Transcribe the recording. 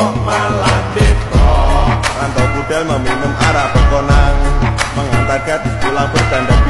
melandip rantau budal meminum arak berkonang, mengantar gadis pulang berdandan